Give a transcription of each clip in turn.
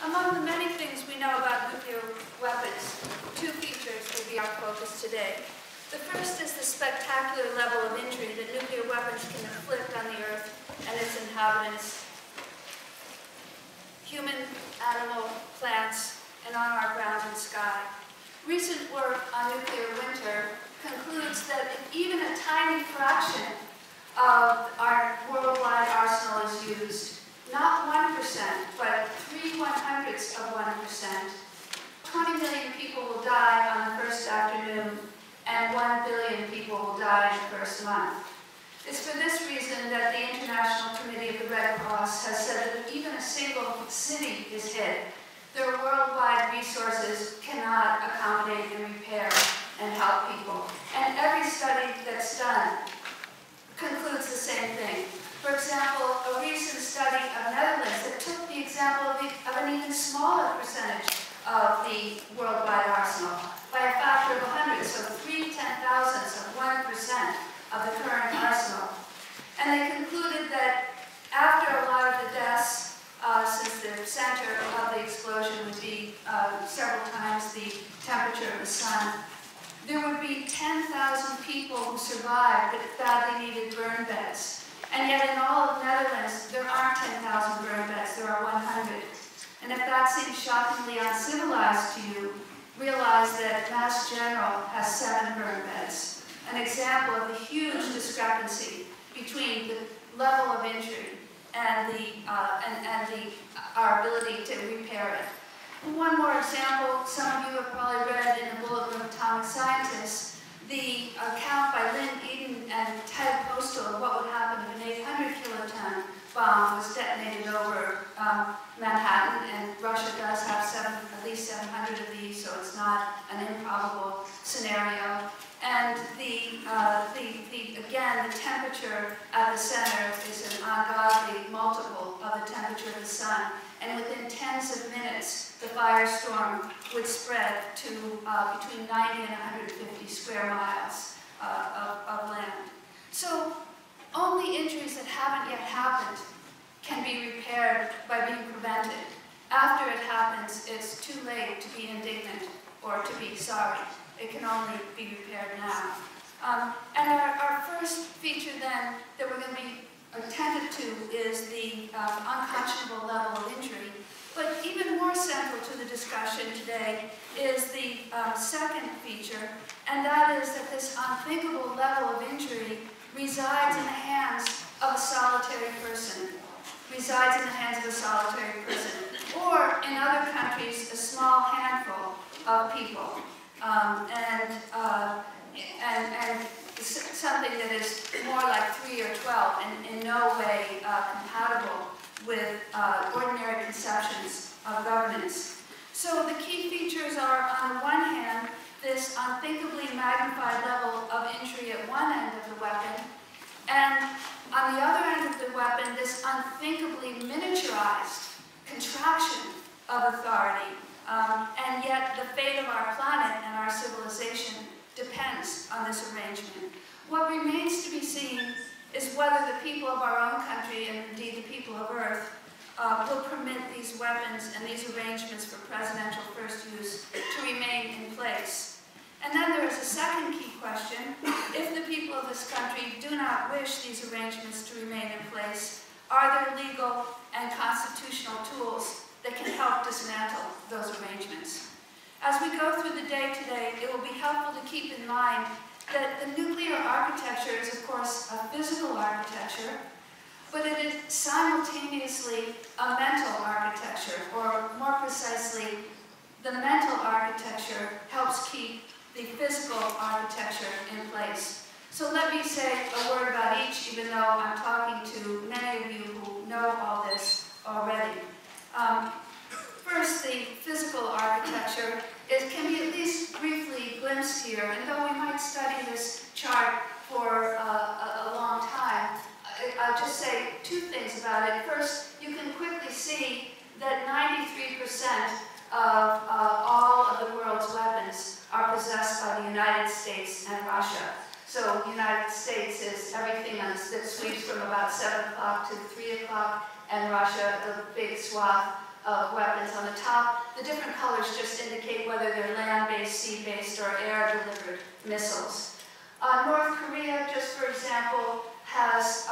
Among the many things we know about nuclear weapons, two features will be our focus today. The first is the spectacular level of injury that nuclear weapons can inflict on the Earth and its inhabitants, human, animal, plants, and on our ground and sky. Recent work on nuclear winter concludes that if even a tiny fraction of our worldwide arsenal is used, not 1%, but 3/100ths of 1%, 20 million people will die on the first afternoon, and 1 billion people will die in the first month. It's for this reason that the International Committee of the Red Cross has said that if even a single city is hit, their worldwide resources cannot accommodate and repair and help people. And every study that's done concludes the same thing. For example, a recent study of Netherlands that took the example of an even smaller percentage of the worldwide arsenal by a factor of 100, so 3/10,000ths of 1% of the current arsenal. And they concluded that after a lot of the deaths, since the center of the explosion would be several times the temperature of the sun, there would be 10,000 people who survived but badly needed burn beds. And yet in all of Netherlands, there aren't 10,000 burn beds, there are 100. And if that seems shockingly uncivilized to you, realize that Mass General has 7 burn beds, an example of the huge discrepancy between the level of injury and our ability to repair it. One more example, some of you have probably read in the Bulletin of Atomic Scientists, the account by Lynn Eden and Ted Postal of what would happen if an 800-kiloton bomb was detonated over Manhattan, and Russia does have at least 700 of these, so it's not an improbable scenario. And again, the temperature at the center is an ungodly multiple of the temperature of the sun, and within tens of minutes, the firestorm would spread to between 90 and 150 square miles of land. So only injuries that haven't yet happened can be repaired by being prevented. After it happens, it's too late to be indignant or to be sorry. It can only be repaired now. And our first feature then that we're going to be attentive to is the unconscionable level of injury. But even more central to the discussion today is the second feature, and that is that this unthinkable level of injury resides in the hands of a solitary person. Resides in the hands of a solitary person. Or, in other countries, a small handful of people. And something that is more like 3 or 12 and in no way compatible with ordinary conceptions of governance. So the key features are, on the one hand, this unthinkably magnified level of injury at one end of the weapon, and on the other end of the weapon, this unthinkably miniaturized contraction of authority. And yet the fate of our planet and our civilization depends on this arrangement. What remains to be seen is whether the people of our own country, and indeed the people of Earth, will permit these weapons and these arrangements for presidential first use to remain in place. And then there is a second key question. If the people of this country do not wish these arrangements to remain in place, are there legal and constitutional tools that can help dismantle those arrangements? As we go through the day today, it will be helpful to keep in mind that the nuclear architecture is, of course, a physical architecture, but it is simultaneously a mental architecture, or more precisely, the mental architecture helps keep the physical architecture in place. So let me say a word about each, even though I'm talking to many of you who know all this already. First, the physical architecture. It can be at least briefly glimpsed here, and though we might study this chart for a long time, I'll just say two things about it. First, you can quickly see that 93% of all of the world's weapons are possessed by the United States and Russia. So the United States is everything that sweeps from about 7 o'clock to 3 o'clock, and Russia, the big swath of weapons. On the top, the different colors just indicate whether they're land-based, sea-based, or air-delivered missiles. North Korea, just for example, has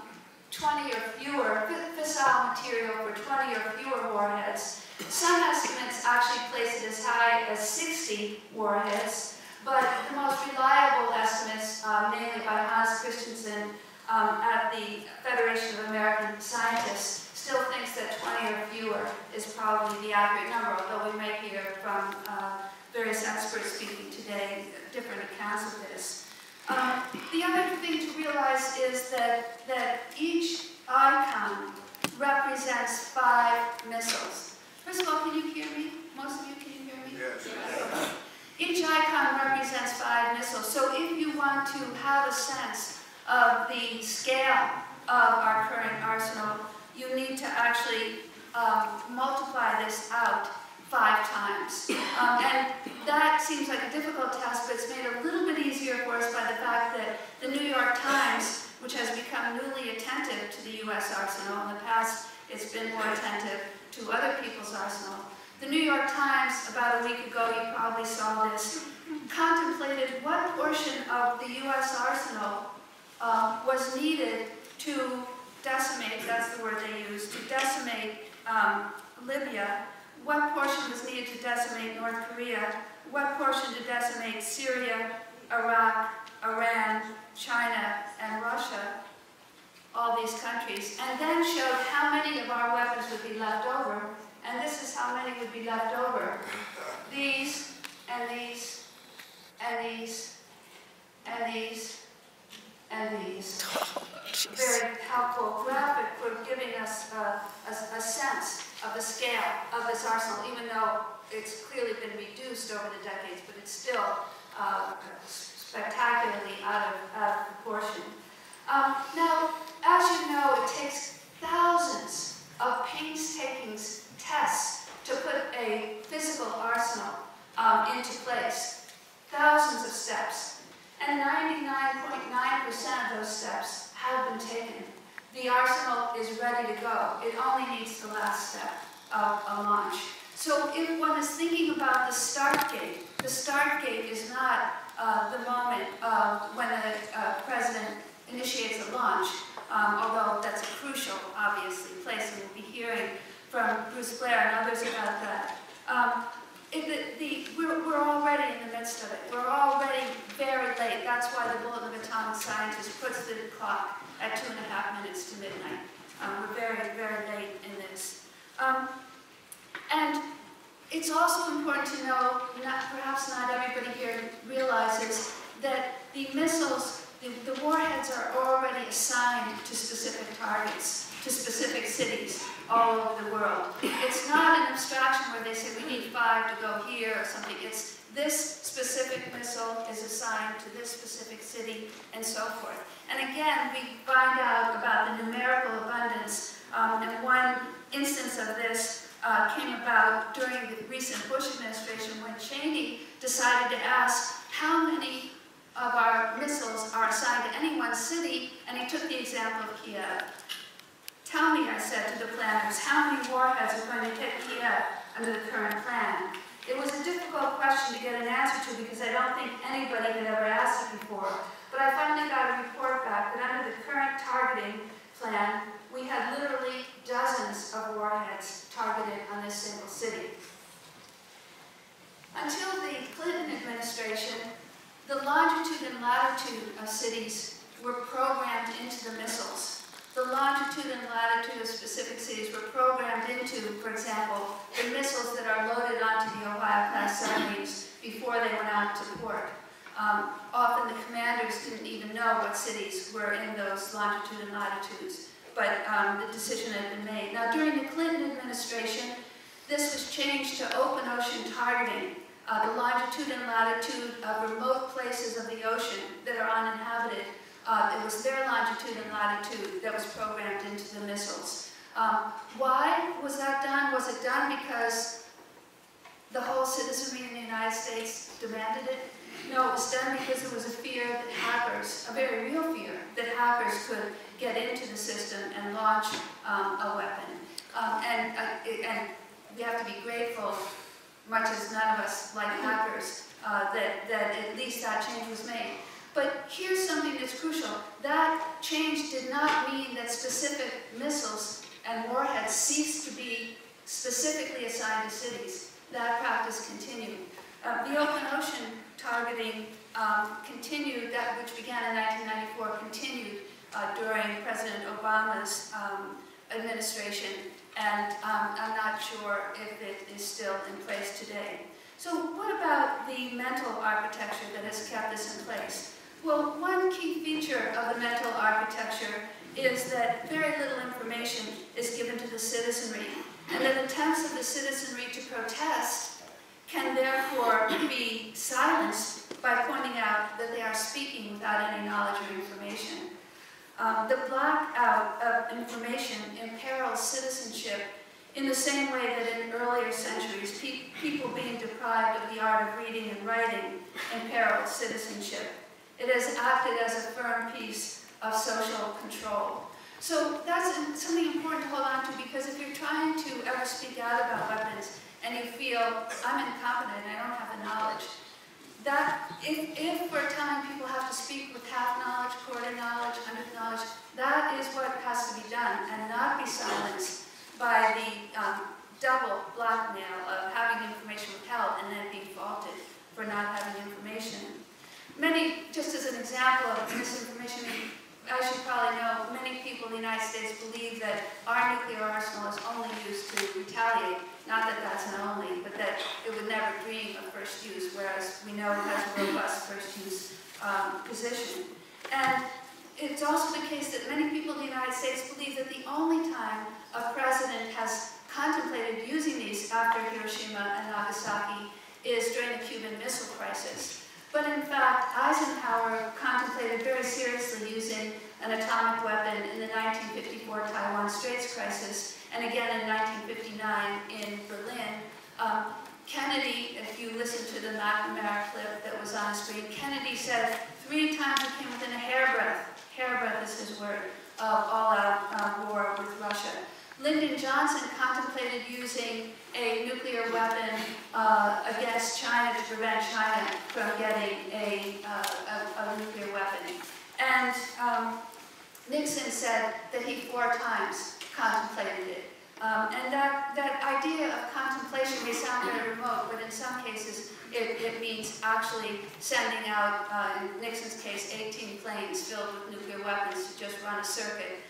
20 or fewer, fissile material for 20 or fewer warheads. Some estimates actually place it as high as 60 warheads, but the most reliable estimates, namely by Hans Christensen at the Federation of American Scientists, still thinks that 20 or fewer is probably the accurate number, although we may hear from various experts speaking today different accounts of this. The other thing to realize is that each icon represents 5 missiles. First of all, can you hear me? Most of you, can you hear me? Yes. Each icon represents 5 missiles. So if you want to have a sense of the scale of our current arsenal, you need to actually multiply this out 5 times. And that seems like a difficult task, but it's made a little bit easier for us by the fact that the New York Times, which has become newly attentive to the U.S. arsenal, in the past it's been more attentive to other people's arsenal. The New York Times, about a week ago, you probably saw this, contemplated what portion of the U.S. arsenal was needed to decimate, that's the word they used, to decimate Libya, what portion was needed to decimate North Korea, what portion to decimate Syria, Iraq, Iran, China, and Russia, all these countries, and then showed how many of our weapons would be left over, and this is how many would be left over. These, and these, and these, and these, and these. Very helpful graphic for giving us a sense of the scale of this arsenal, even though it's clearly been reduced over the decades, but it's still spectacularly out of proportion. Now, as you know, it takes thousands of painstaking tests to put a physical arsenal into place. Thousands of steps. And 99.9% of those steps have been taken. The arsenal is ready to go. It only needs the last step of a launch. So if one is thinking about the start gate is not the moment when a president initiates a launch, although that's a crucial, obviously, place, and we'll be hearing from Bruce Blair and others about that. We're already in the midst of it. We're already very late. That's why the Bulletin of Atomic Scientists puts the clock at 2.5 minutes to midnight. We're very, very late in this. And it's also important to know, perhaps not everybody here realizes, that the missiles, the warheads are already assigned to specific targets, to specific cities all over the world. It's not an abstraction where they say we need 5 to go here or something. It's this specific missile is assigned to this specific city and so forth. And again, we find out about the numerical abundance. And one instance of this came about during the recent Bush administration when Cheney decided to ask how many of our missiles are assigned to any one city, and he took the example of Kiev. Tell me, I said to the planners, how many warheads are going to hit Kiev under the current plan? It was a difficult question to get an answer to because I don't think anybody had ever asked it before. But I finally got a report back that under the current targeting plan, we had literally dozens of warheads targeted on this single city. Until the Clinton administration, the longitude and latitude of cities were programmed into the missiles. The longitude and latitude of specific cities were programmed into, for example, the missiles that are loaded onto the Ohio-class submarines before they went out to port. Often the commanders didn't even know what cities were in those longitude and latitudes, but the decision had been made. Now, during the Clinton administration, this was changed to open ocean targeting. The longitude and latitude of remote places of the ocean that are uninhabited. It was their longitude and latitude that was programmed into the missiles. Why was that done? Was it done because the whole citizenry in the United States demanded it? No, it was done because there was a fear that hackers, a very real fear, that hackers could get into the system and launch a weapon. And we have to be grateful, much as none of us like hackers, that at least that change was made. But here's something that's crucial. That change did not mean that specific missiles and warheads ceased to be specifically assigned to cities. That practice continued. The open ocean targeting continued, that which began in 1994, continued during President Obama's administration, and I'm not sure if it is still in place today. So what about the mental architecture that has kept this in place? Well, one key feature of the mental architecture is that very little information is given to the citizenry, and that attempts of the citizenry to protest can therefore be silenced by pointing out that they are speaking without any knowledge or information. The blackout of information imperils citizenship in the same way that in earlier centuries, people being deprived of the art of reading and writing imperiled citizenship. It has acted as a firm piece of social control. So that's something important to hold on to, because if you're trying to ever speak out about weapons and you feel, I'm incompetent, I don't have the knowledge, that if we're telling people have to speak with half knowledge, quarter knowledge, 100th knowledge, that is what has to be done, and not be silenced by the double blackmail of having information withheld and then being faulted for not having information. Many, just as an example of misinformation, as you probably know, many people in the United States believe that our nuclear arsenal is only used to retaliate. Not that that's an only, but that it would never dream of first use, whereas we know it has a robust first use position. And it's also the case that many people in the United States believe that the only time a president has contemplated using these after Hiroshima and Nagasaki is during the Cuban Missile Crisis. But in fact, Eisenhower contemplated very seriously using an atomic weapon in the 1954 Taiwan Straits Crisis, and again in 1959 in Berlin. Kennedy, if you listen to the McNamara clip that was on the screen, Kennedy said 3 times he came within a hairbreadth is his word, of all-out war with Russia. Lyndon Johnson contemplated using a nuclear weapon against China to prevent China from getting a nuclear weapon. And Nixon said that he 4 times contemplated it. And that idea of contemplation may sound very remote, but in some cases it means actually sending out, in Nixon's case, 18 planes filled with nuclear weapons to just run a circuit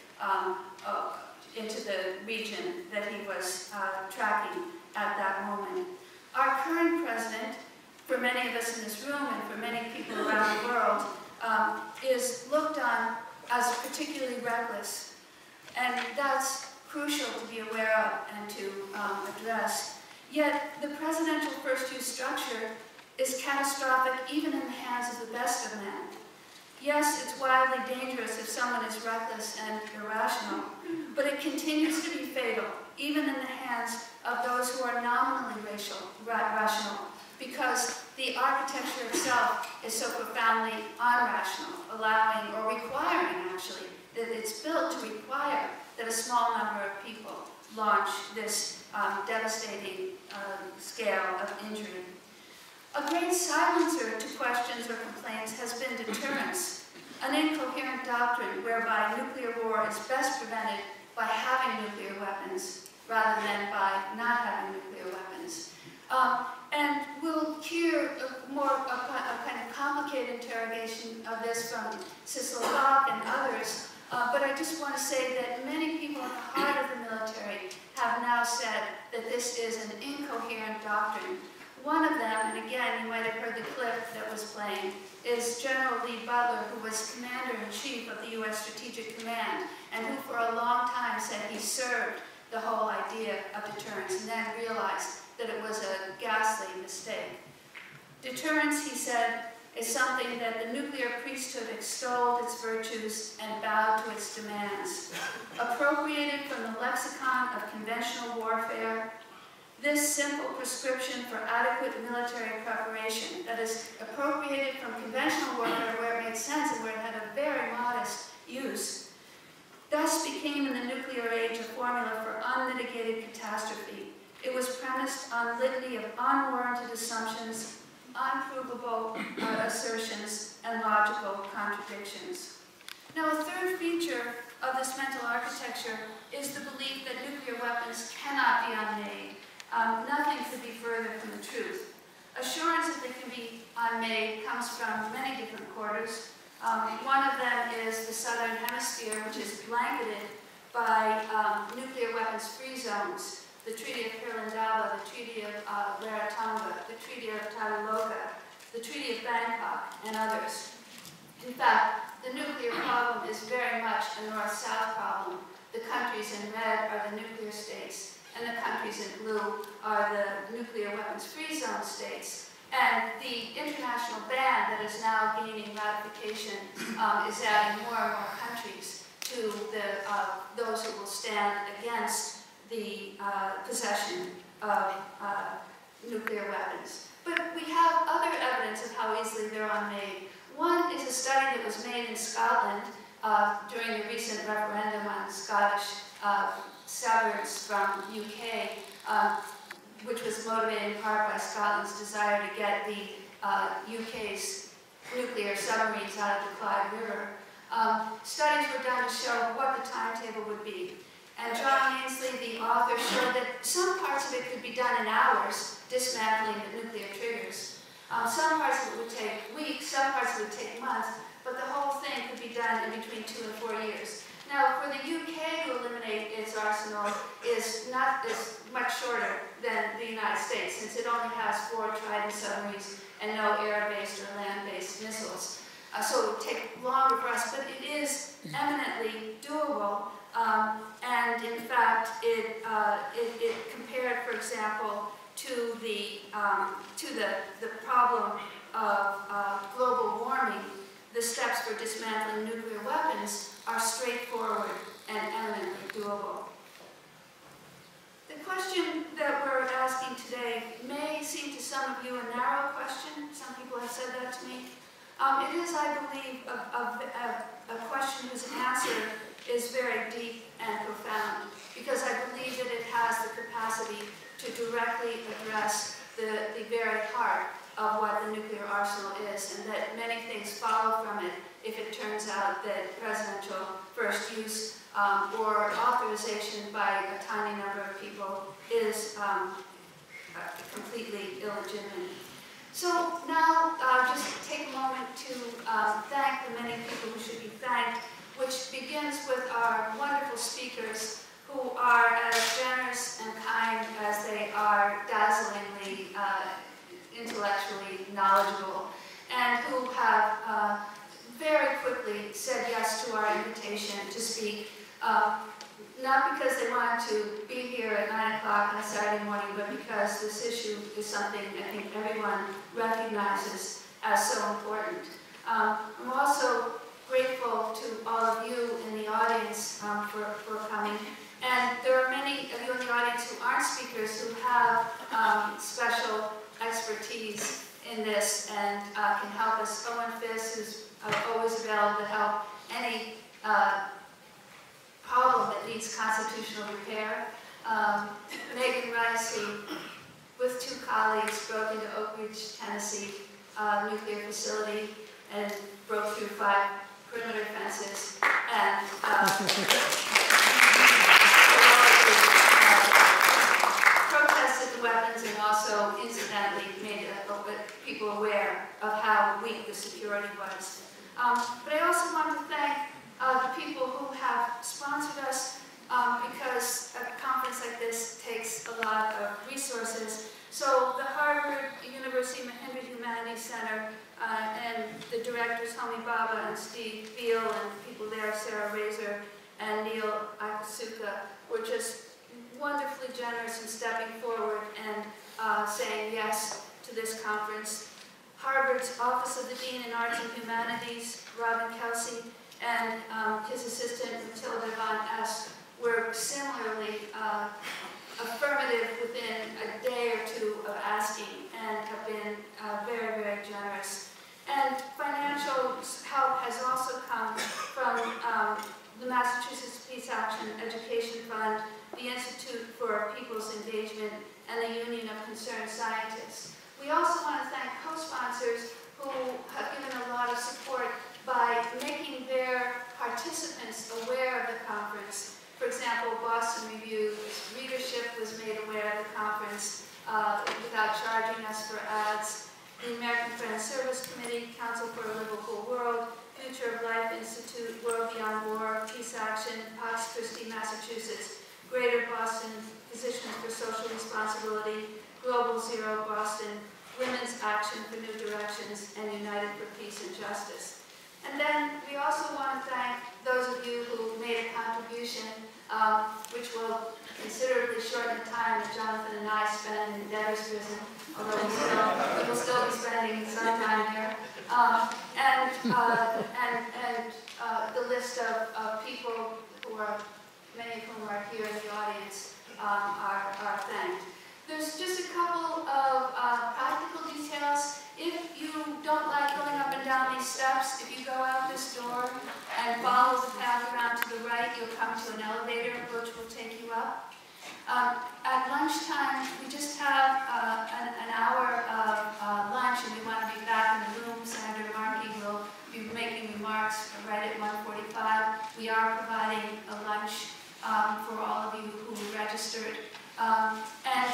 into the region that he was tracking at that moment. Our current president, for many of us in this room and for many people around the world, is looked on as particularly reckless. And that's crucial to be aware of and to address. Yet the presidential first-use structure is catastrophic even in the hands of the best of men. Yes, it's wildly dangerous if someone is reckless and irrational, but it continues to be fatal, even in the hands of those who are nominally rational, because the architecture itself is so profoundly unrational, allowing or requiring, actually, that it's built to require that a small number of people launch this devastating scale of injury. A great silencer to questions or complaints has been deterrence, an incoherent doctrine whereby nuclear war is best prevented by having nuclear weapons rather than by not having nuclear weapons. And we'll hear a kind of complicated interrogation of this from Cecil Bach and others, but I just want to say that many people in the heart of the military have now said that this is an incoherent doctrine. One of them, and again, you might have heard the clip that was playing, is General Lee Butler, who was Commander-in-Chief of the U.S. Strategic Command, and who for a long time said he served the whole idea of deterrence, and then realized that it was a ghastly mistake. Deterrence, he said, is something that the nuclear priesthood extolled its virtues and bowed to its demands. Appropriated from the lexicon of conventional warfare, this simple prescription for adequate military preparation, that is appropriated from conventional warfare where it made sense and where it had a very modest use, thus became in the nuclear age a formula for unmitigated catastrophe. It was premised on a litany of unwarranted assumptions, unprovable assertions, and logical contradictions. Now, a third feature of this mental architecture is the belief that nuclear weapons cannot be unmade. Nothing could be further from the truth. Assurance that they can be unmade comes from many different quarters. One of them is the Southern Hemisphere, which is blanketed by nuclear weapons-free zones. The Treaty of Pirlandaba, the Treaty of Rarotonga, the Treaty of Taliloka, the Treaty of Bangkok, and others. In fact, the nuclear problem is very much a north-south problem. The countries in red are the nuclear states, and the countries in blue are the nuclear weapons-free zone states. And the international ban that is now gaining ratification is adding more and more countries to those who will stand against the possession of nuclear weapons. But we have other evidence of how easily they're unmade. One is a study that was made in Scotland during the recent referendum on Scottish severance from UK, which was motivated in part by Scotland's desire to get the UK's nuclear submarines out of the Clyde River. Studies were done to show what the timetable would be. And John Ainsley, the author, showed that some parts of it could be done in hours, dismantling the nuclear triggers. Some parts of it would take weeks, some parts of it would take months, but the whole thing could be done in between 2 and 4 years. Now, for the UK to eliminate its arsenal is much shorter than the United States, since it only has 4 Trident submarines and no air-based or land-based missiles. So it would take longer for us, but it is eminently doable. And in fact, it compared, for example, to the problem of global warming. The steps for dismantling nuclear weapons are straightforward and eminently doable. The question that we're asking today may seem to some of you a narrow question. Some people have said that to me. It is, I believe, a question whose answer is very deep and profound, because I believe that it has the capacity to directly address the very heart of what the nuclear arsenal is, and that many things follow from it if it turns out that presidential first use or authorization by a tiny number of people is completely illegitimate. So now just take a moment to thank the many people who should be thanked, which begins with our wonderful speakers, who are as generous and kind as they are dazzlingly intellectually knowledgeable, and who have very quickly said yes to our invitation to speak, not because they wanted to be here at 9 o'clock on a Saturday morning, but because this issue is something I think everyone recognizes as so important. I'm also grateful to all of you in the audience for coming. And there are many of you in the audience who aren't speakers who have special expertise in this and can help us. Owen Fiss, who's always available to help any problem that needs constitutional repair. Megan Rice, who, with 2 colleagues, broke into Oak Ridge, Tennessee nuclear facility and broke through 5 perimeter fences and protested the weapons, and also incidentally made people aware of how weak the security was. But I also want to thank the people who have sponsored us, because a conference like this takes a lot of resources. So the Harvard University Mahindra Humanities Center and the directors, Homi Baba and Steve Beal, and people there, Sarah Razor and Neil Akasuka, were just wonderfully generous in stepping forward and saying yes to this conference. Harvard's Office of the Dean in Arts and Humanities, Robin Kelsey, and his assistant, Matilda Von S., were similarly affirmative within a day or 2 of asking, and have been very, very generous. And financial help has also come from the Massachusetts and the Union of Concerned Scientists. We also want to thank co-sponsors who have given a lot of support by making their participants aware of the conference. For example, Boston Review's readership was made aware of the conference without charging us for ads. The American Friends Service Committee, Council for a Livable World, Future of Life Institute, World Beyond War, Peace Action, Pax Christi, Massachusetts, Greater Boston Physicians for Social Responsibility, Global Zero Boston, Women's Action for New Directions, and United for Peace and Justice. And then we also want to thank those of you who made a contribution, which will considerably shorten the time that Jonathan and I spend in debtor's prison, although we will still be spending some time there. And the list of people who are, many of whom are here in the audience, are thanked. There's just a couple of practical details. If you don't like going up and down these steps, if you go out this door and follow the path around to the right, you'll come to an elevator which will take you up. At lunchtime, we just have an hour of lunch, and we want to be back in the room. Senator Markey will be making remarks right at 1:45. We are providing a lunch for all of you who registered. And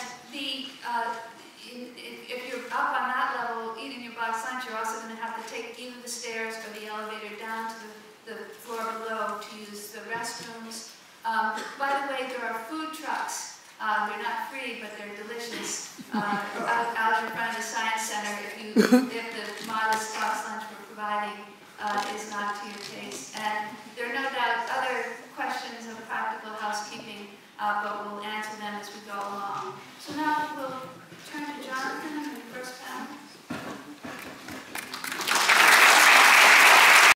if you're up on that level, eating your box lunch, you're also going to have to take either the stairs or the elevator down to the floor below to use the restrooms. By the way, there are food trucks. They're not free, but they're delicious. Out in front of the Science Center, if